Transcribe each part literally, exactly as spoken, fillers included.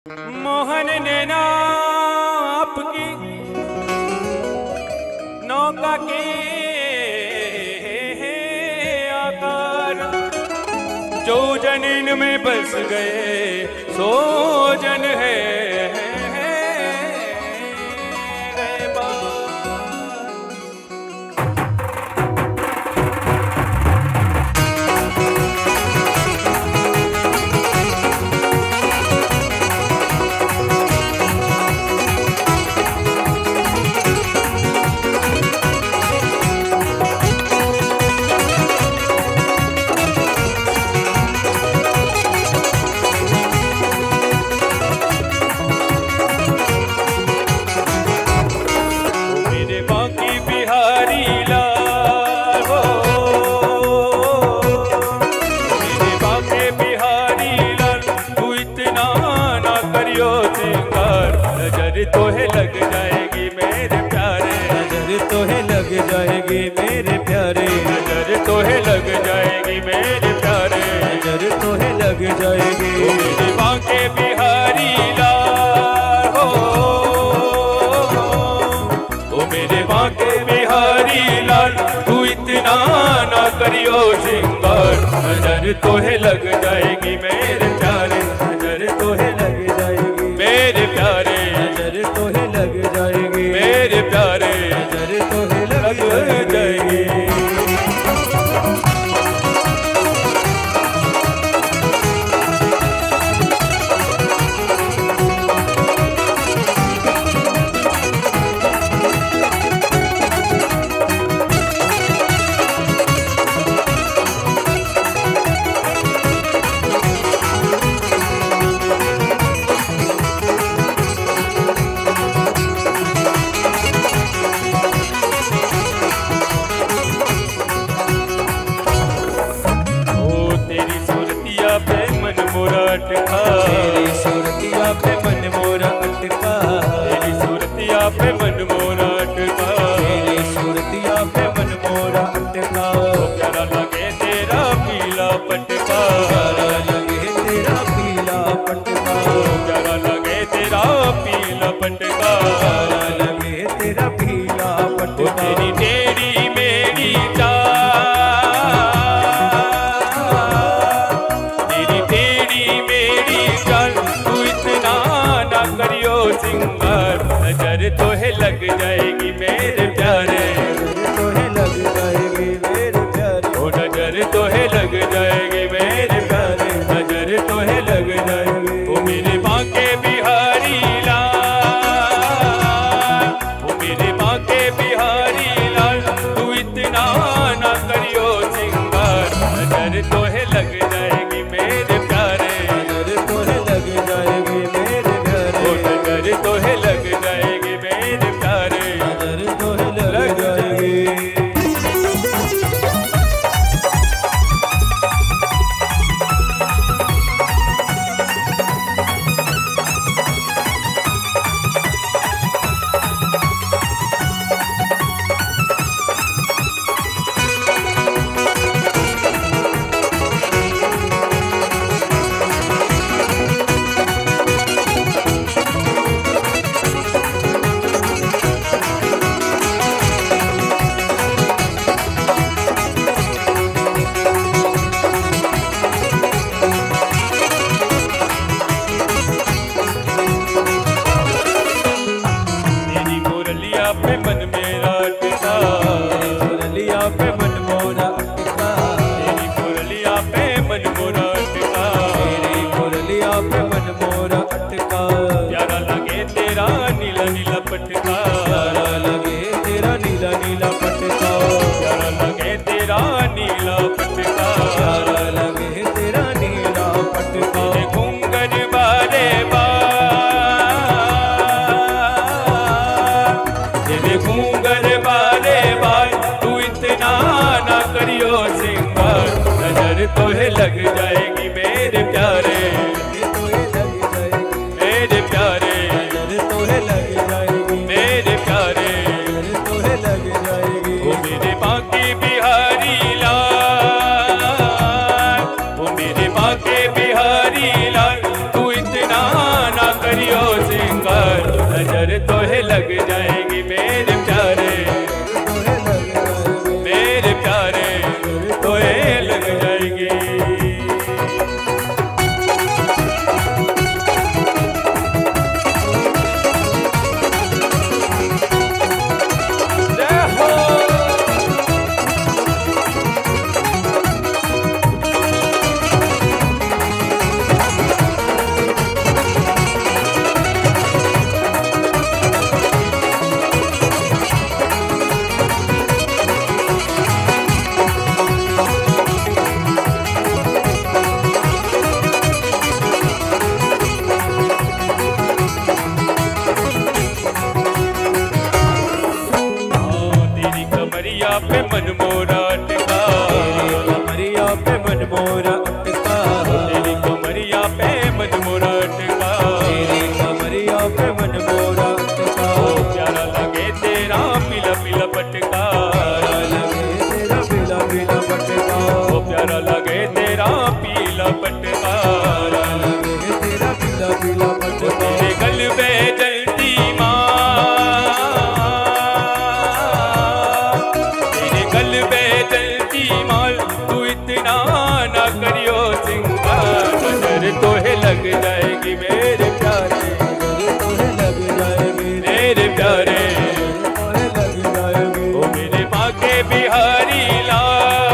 मोहन ने ना आपकी नौका के आकार जो जनीन में बस गए सो जन है। नजर तो है लग जाएगी मेरे प्यारे, नजर तो है लग जाएगी मेरे प्यारे, नजर तो है लग जाएगी मेरे प्यारे, नजर तो है लग जाएगी। ओ मेरे बांके बिहारी लाल हो, ओ मेरे बांके बिहारी लाल तू इतना ना करियो श्रृंगार। नजर तो है लग जाएगी मेरे प्यारे, नजर तो है लग जाएगी मेरे प्यारे, नजर तो है लग जाएगी मेरे प्यारे, नजर तो है लग जाएगी। तेरी सूरतिया पे मन मोरा अटका, तेरी सूरतिया पे मन मोरा अटका, तेरी सूरतिया पे मन मोरा अटका। प्यारा लगे तेरा पीला पटका, प्यारा लगे तेरा पीला पटका, प्यारा लगे तेरा पीला पटका, प्यारा लगे तेरा पीला पटका। तेरी तेरी मेरी चाल, तेरी तेरी मेरी चाल तू इतना ना करियो सिंगार। नजर तो है लग जाएगी मेरे प्यारे, नजर तो है लग जाएगी मेरे प्यारे, ओ नजर तो है लग जाएगी मेरे प्यारे, नजर तो है लग जाएगी। ओ मेरे बांके बिहारी लाल, ओ मेरे बांके बिहारी लाल तू इतना ना करियो सिंगार। नजर तो है लग जाएगी मेरे प्यारे, नजर तो है लग जाएगी मेरे प्यारे, ओ नजर तो है लग जाएगी मेरे प्यारे, करियो सिंगार, नजर तो है लग जाएगी मेरे प्यारे, मेरे प्यारे तो है लग जाएगी। पे मन मोरा अटका, कमरिया पे मन मोरा अटका, तेरी कमरिया पे मन मोरा अटका, तेरी कमरिया पे मन मोरा अटका। ओ प्यारा लगे तेरा पीला पीला पटका, प्यारा लगे तेरा पीला पीला पटका, ओ प्यारा लगे तेरा पीला पटका, प्यारा लगे तेरा पीला पीला पटका। तेरे गलबे जलती माँ, गलबे जलती माल, तू इतना ना करियो सिंगार, नजर तो है लग जाएगी मेरे प्यारे, नजर तो है लग जाएगी मेरे प्यारे, तो है लग जाएगी। ओ मेरे बाके बिहारी लाल,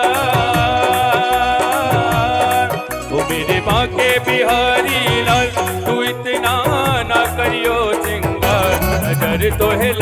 ओ मेरे बाके बिहारी लाल, तू इतना ना करियो सिंगार, नजर तो है